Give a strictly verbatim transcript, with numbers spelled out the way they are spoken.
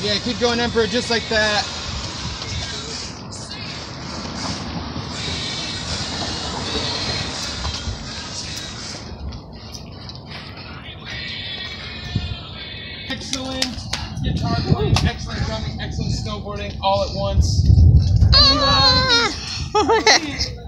Yeah, keep going, Emperor, just like that. Excellent guitar playing, excellent drumming, excellent snowboarding, all at once. Ah!